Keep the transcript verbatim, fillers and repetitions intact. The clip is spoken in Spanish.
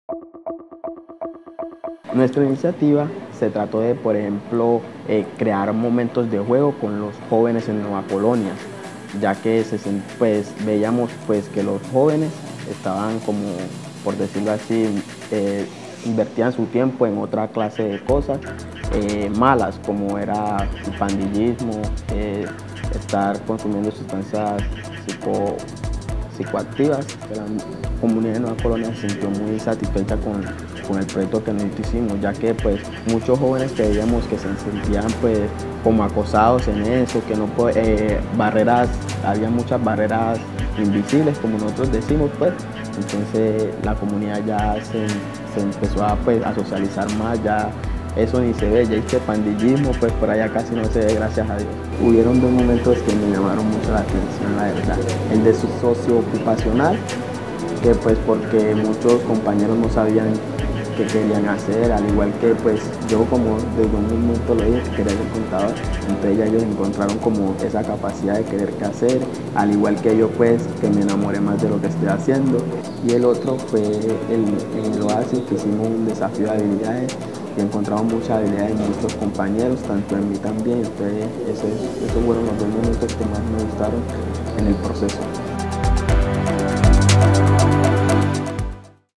Nuestra iniciativa se trató de, por ejemplo, eh, crear momentos de juego con los jóvenes en Nueva Colonia, ya que se, pues, veíamos pues, que los jóvenes estaban como, por decirlo así, eh, invertían su tiempo en otra clase de cosas eh, malas, como era el pandillismo, eh, estar consumiendo sustancias psico, psicoactivas. La comunidad de Nueva Colonia se sintió muy satisfecha con, con el proyecto que nosotros hicimos, ya que pues muchos jóvenes creíamos que se sentían pues como acosados en eso, que no eh, barreras, había muchas barreras invisibles, como nosotros decimos, pues. Entonces la comunidad ya se, se empezó a, pues, a socializar más, ya eso ni se ve, ya este pandillismo pues por allá casi no se ve, gracias a Dios. Hubieron dos momentos que me llamaron mucho la atención, la verdad. El de su socio ocupacional, que pues porque muchos compañeros no sabían qué querían hacer, al igual que pues yo, como desde un momento lo dije, que quería ser contador, entre ellos ellos encontraron como esa capacidad de querer qué hacer, al igual que yo pues que me enamoré más de lo que estoy haciendo. Y el otro fue el, el Oasis, que hicimos un desafío de habilidades y encontramos muchas habilidades en muchos compañeros, tanto en mí también. Entonces esos, esos fueron los dos momentos que más me gustaron en el proceso.